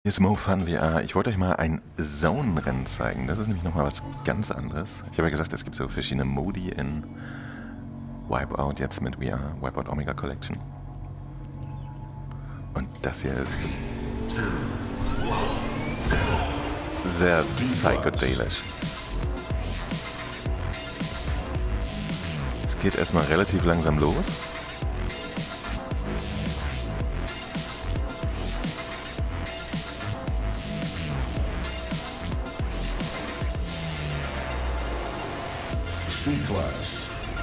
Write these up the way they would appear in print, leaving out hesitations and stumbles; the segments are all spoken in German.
Ist Mo Fun VR. Ich wollte euch mal ein Zone-Rennen zeigen. Das ist nämlich nochmal was ganz anderes. Ich habe ja gesagt, es gibt so verschiedene Modi in Wipeout, jetzt mit VR, Wipeout Omega Collection. Und das hier ist sehr psychedelisch. Es geht erstmal relativ langsam los. C-Class.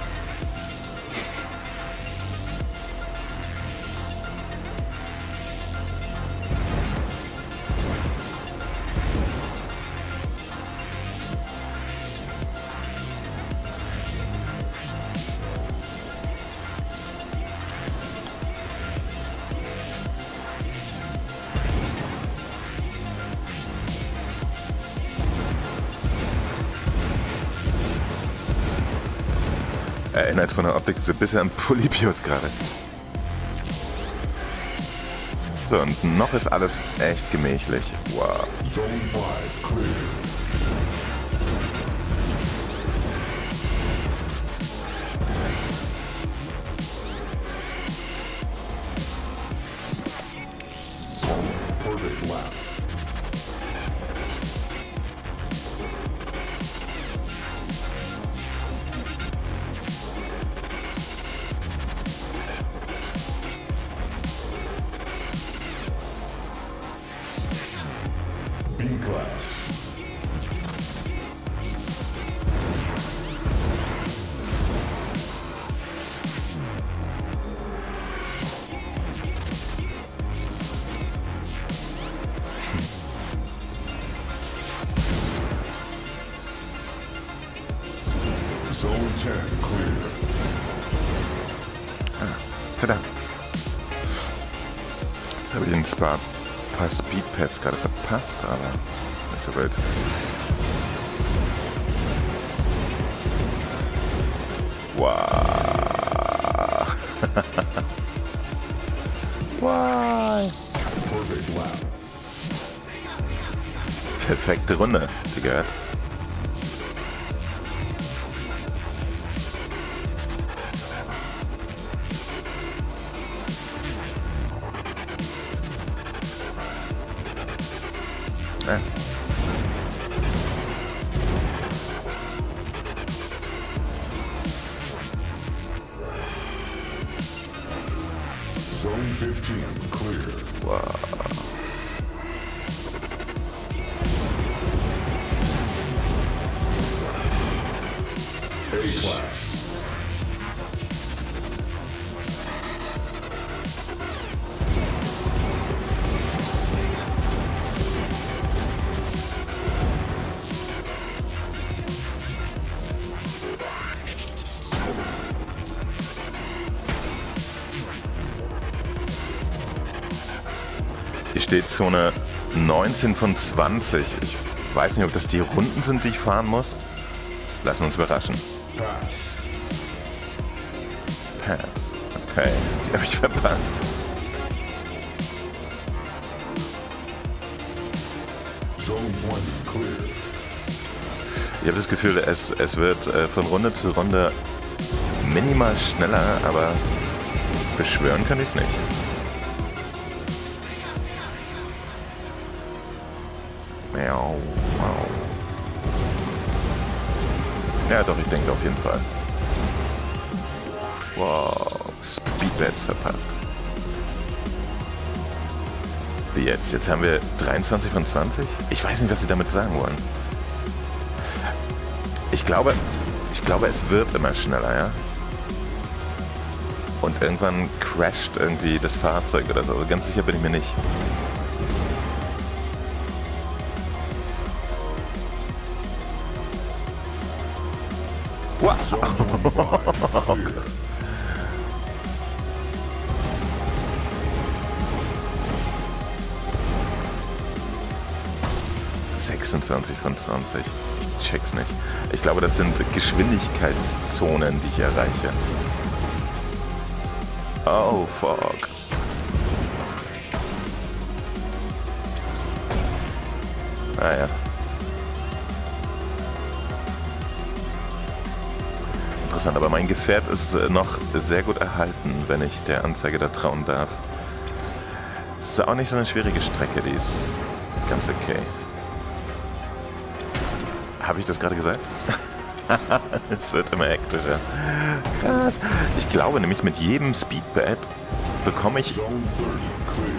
Erinnert von der Optik so ein bisschen an Polybius gerade. So, und noch ist alles echt gemächlich. Wow. Zone 5 clear. Perfect lap. B-Class. Zone 10 clear. Verdammt. Jetzt habe ich ein paar Speedpads gerade verpasst, aber nicht so wild. Wow. Wow. Perfect lap. Perfekte Runde, die gehört. Zone 15 clear. Wow. A-Class. Hier steht Zone 19 von 20. Ich weiß nicht, ob das die Runden sind, die ich fahren muss. Lassen wir uns überraschen. Pass. Pass. Okay, die habe ich verpasst. Zone 20 clear. Ich habe das Gefühl, es wird von Runde zu Runde minimal schneller, aber beschwören kann ich es nicht. Miau, wow. Ja, doch, ich denke auf jeden Fall. Wow, Speedbats verpasst. Wie jetzt? Jetzt haben wir 23 von 20? Ich weiß nicht, was sie damit sagen wollen. Ich glaube, es wird immer schneller, ja? Und irgendwann crasht irgendwie das Fahrzeug oder so. Ganz sicher bin ich mir nicht. Wow. Zone 25 clear. 26 von 20. Ich check's nicht. Ich glaube, das sind Geschwindigkeitszonen, die ich erreiche. Oh, fuck. Ah ja. Interessant, aber mein Gefährt ist noch sehr gut erhalten, wenn ich der Anzeige da trauen darf. Es ist auch nicht so eine schwierige Strecke, die ist ganz okay. Habe ich das gerade gesagt? Es wird immer hektischer. Krass. Ich glaube nämlich, mit jedem Speedbad bekomme ich Zone 30 clear.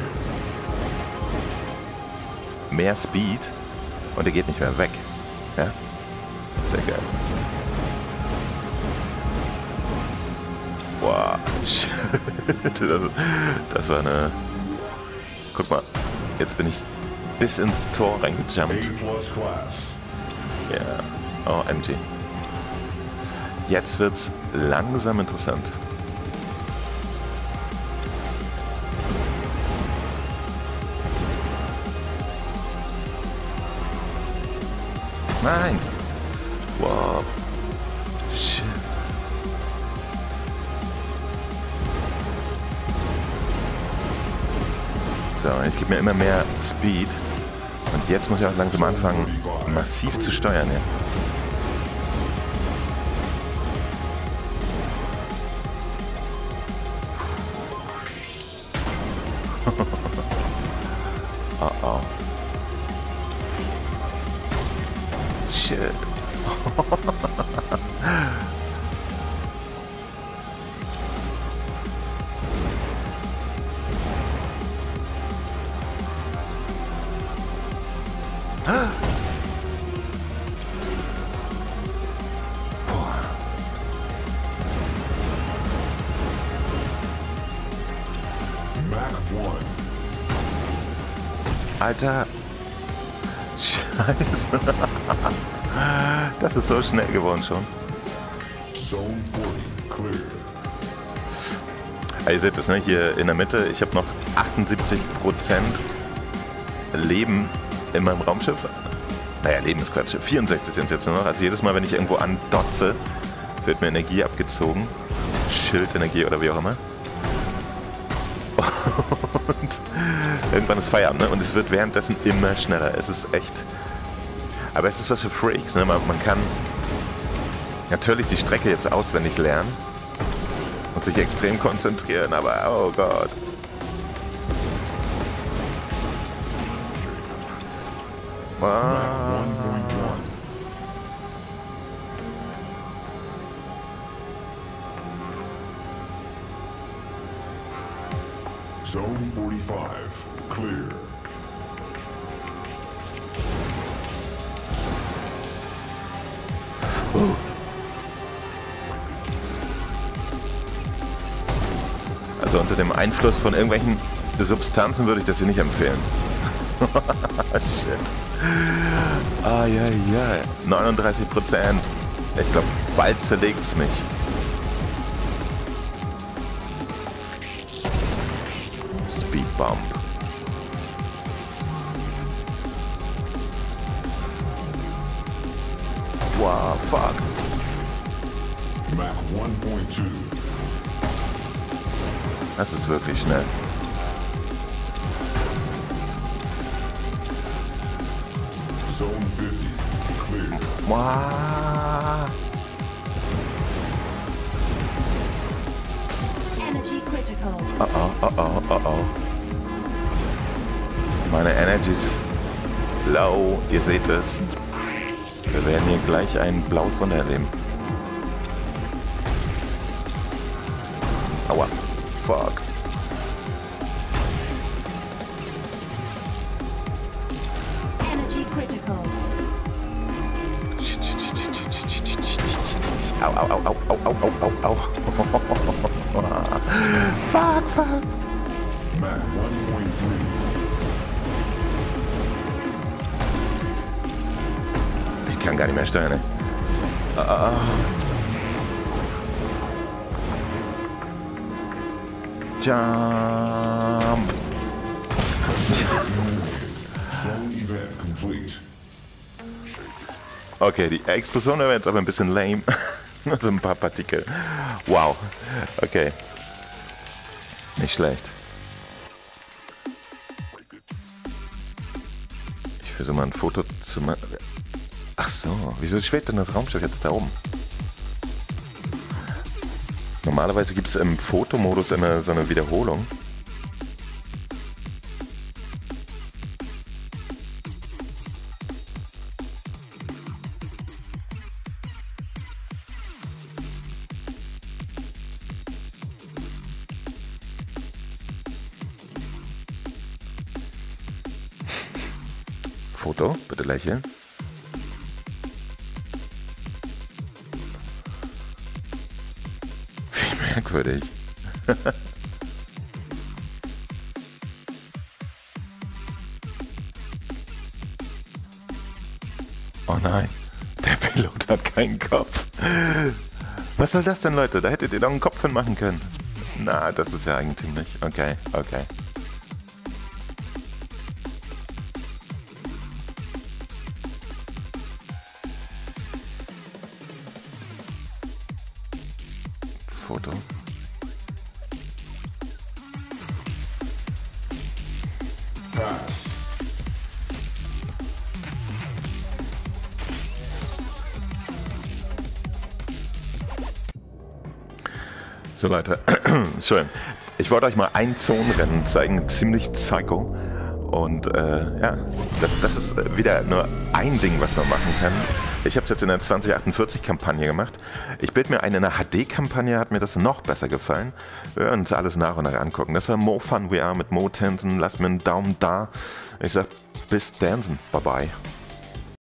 mehr Speed und er geht nicht mehr weg. Ja? Sehr geil. Wow. Shit. Das war eine... Guck mal. Jetzt bin ich bis ins Tor reingejumpt. A+ class. Ja. Oh, MG. Jetzt wird's langsam interessant. Nein! Wow. Shit. So, jetzt gibt mir immer mehr Speed. Und jetzt muss ich auch langsam anfangen, massiv zu steuern, ja. Oh oh. Shit. Mach 1. Alter. Scheiße. Das ist so schnell geworden schon. Zone 40 clear. Ihr seht das, ne? Hier in der Mitte. Ich habe noch 78% Leben in meinem Raumschiff. Naja, Leben ist Quatsch. 64 sind es jetzt nur noch. Also jedes Mal, wenn ich irgendwo andotze, wird mir Energie abgezogen. Schildenergie oder wie auch immer. Und irgendwann ist Feierabend, ne? Und es wird währenddessen immer schneller. Es ist echt... Aber es ist was für Freaks, ne? Man kann natürlich die Strecke jetzt auswendig lernen und sich extrem konzentrieren, aber oh Gott. Mach Wow. 1.1. Zone 45 clear. Also unter dem Einfluss von irgendwelchen Substanzen würde ich das hier nicht empfehlen. Shit. Ah, ja, ja. 39%. Ich glaube, bald zerlegt es mich. Speed Bump. Wow, fuck. Mach 1.2. Das ist wirklich schnell. Zone 50 clear. Wow. Energy critical. Oh oh, oh oh, oh oh. Meine Energy ist low, ihr seht es. Wir werden hier gleich ein blaues Wunder erleben. Aua. Fuck. Energy critical. Au, au, au, au, au, au, au, au, au. Fuck, fuck. Mach 1.3. Ich kann gar nicht mehr steuern, ne? Jump. Zone event complete. Okay, die Explosion war jetzt aber ein bisschen lame. Nur so ein paar Partikel. Wow. Okay. Nicht schlecht. Ich Ich versuche mal ein Foto zu machen. Ach so, wieso schwebt denn das Raumschiff jetzt da oben? Normalerweise gibt es im Fotomodus immer so eine Wiederholung. Foto, bitte lächeln. Wie merkwürdig. Oh nein, der Pilot hat keinen Kopf. Was soll das denn, Leute? Da hättet ihr doch einen Kopf hin machen können. Na, das ist ja eigentümlich. Okay, okay. Foto. Pass. So Leute, schön. Ich wollte euch mal ein Zonenrennen zeigen, ziemlich psycho. Und ja, das ist wieder nur ein Ding, was man machen kann. Ich habe es jetzt in der 2048-Kampagne gemacht. Ich bilde mir ein, in der HD-Kampagne hat mir das noch besser gefallen. Wir werden uns alles nach und nach angucken. Das war Mo Fun We Are mit Mo Tensen. Lasst mir einen Daumen da. Ich sag bis Dansen. Bye bye.